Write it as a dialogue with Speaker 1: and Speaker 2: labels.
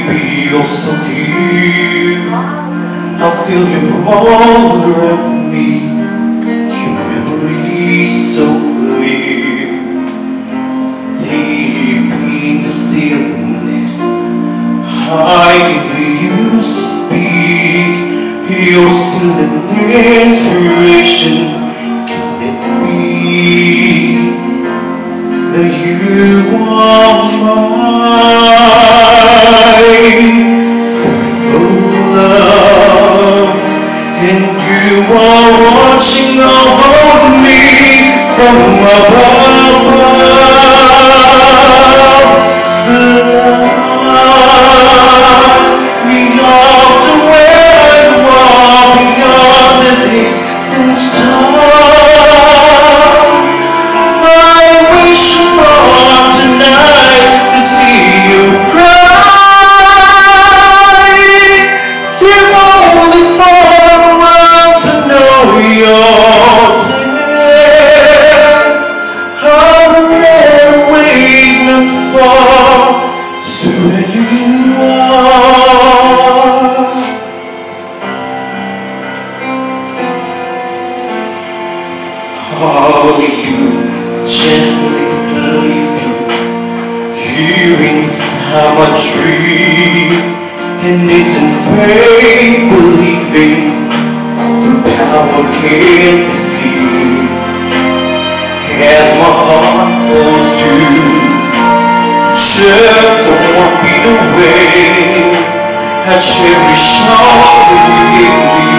Speaker 1: Baby, you're so dear. I feel you all around me. Your memory is so clear. Deep in the stillness, I can hear you speak. You're still an inspiration. Can it be that you are mine? Forever love, and you are watching over me from above. Fly me up to where you are, beyond the distant star. I wish upon tonight to see you cry. Give only for a world to know you're dead. Our red ways not far to where you are. How you gently sleeping here inside my dream, and isn't fate believing all the power can't see. As my heart tells you, just 1 beat away, I cherish all that you gave me.